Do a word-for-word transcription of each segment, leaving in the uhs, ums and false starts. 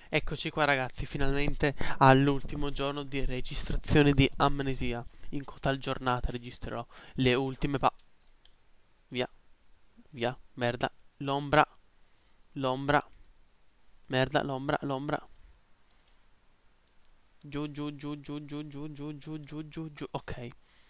Eccoci qua ragazzi, finalmente all'ultimo giorno di registrazione di Amnesia. In tal giornata registrerò le ultime pa... Via, via, merda, l'ombra, l'ombra, merda, l'ombra, l'ombra. Giù, giù, giù, giù, giù, giù, giù, giù, giù, giù, giù. Ok,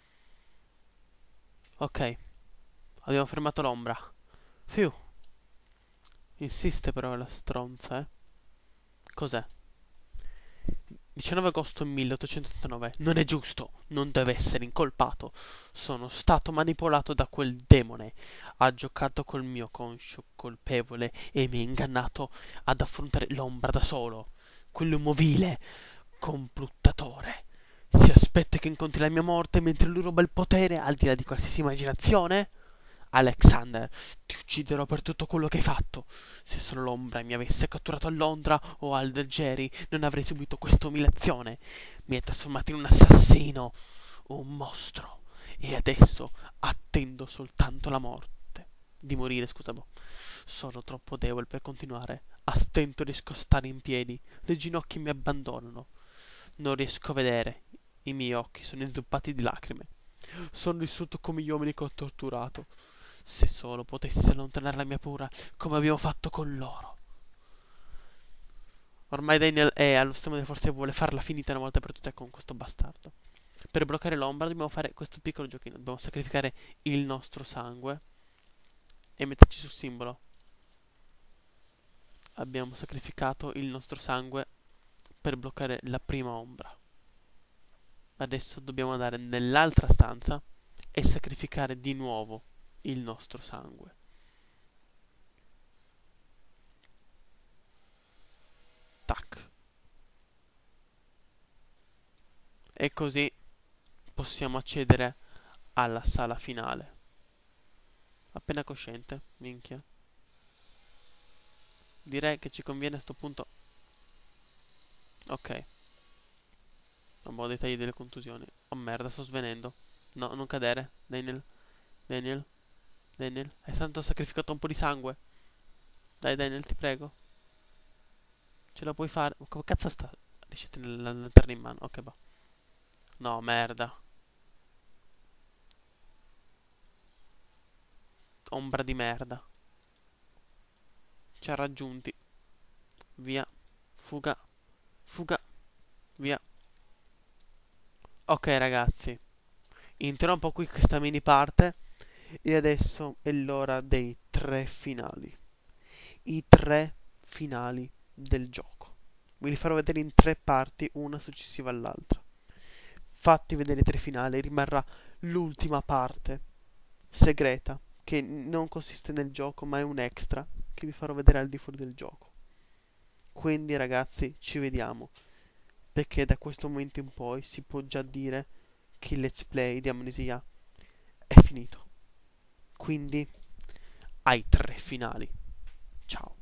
ok, abbiamo fermato l'ombra. Fiu, insiste però la stronza, eh. Cos'è? diciannove agosto milleottocentottantanove. Non è giusto, non deve essere incolpato. Sono stato manipolato da quel demone. Ha giocato col mio conscio colpevole e mi ha ingannato ad affrontare l'ombra da solo. Quell'uomo vile, complottatore. Si aspetta che incontri la mia morte mentre lui ruba il potere al di là di qualsiasi immaginazione? Alexander, ti ucciderò per tutto quello che hai fatto. Se solo l'ombra mi avesse catturato a Londra o al Algeri, non avrei subito questa umiliazione. Mi hai trasformato in un assassino, un mostro, e adesso attendo soltanto la morte. Di morire, scusa, boh. Sono troppo debole per continuare. A stento riesco a stare in piedi. Le ginocchia mi abbandonano. Non riesco a vedere. I miei occhi sono inzuppati di lacrime. Sono distrutto come gli uomini che ho torturato. Se solo potessi allontanare la mia paura come abbiamo fatto con loro. Ormai Daniel è allo stremo delle forze e vuole farla finita una volta per tutte con questo bastardo. Per bloccare l'ombra dobbiamo fare questo piccolo giochino. Dobbiamo sacrificare il nostro sangue e metterci sul simbolo. Abbiamo sacrificato il nostro sangue per bloccare la prima ombra. Adesso dobbiamo andare nell'altra stanza e sacrificare di nuovo il nostro sangue. Tac. E così possiamo accedere alla sala finale. Appena cosciente, minchia. Direi che ci conviene a sto punto. Ok. Non ho dettagli delle contusioni. Oh merda, sto svenendo. No, non cadere. Daniel. Daniel. Daniel. Hai tanto sacrificato un po' di sangue. Dai Daniel, ti prego. Ce la puoi fare. Ma come cazzo sta? Riesci a tenere la lanterna in mano. Ok, va. No, merda. Ombra di merda. Ci ha raggiunti. Via. Fuga. Fuga. Via. Ok ragazzi. Interrompo qui questa mini parte. E adesso è l'ora dei tre finali. I tre finali del gioco. Ve li farò vedere in tre parti, una successiva all'altra. Fatti vedere i tre finali, rimarrà l'ultima parte segreta, che non consiste nel gioco, ma è un extra che vi farò vedere al di fuori del gioco. Quindi ragazzi, ci vediamo, perché da questo momento in poi si può già dire che il let's play di Amnesia è finito. Quindi ai tre finali. Ciao.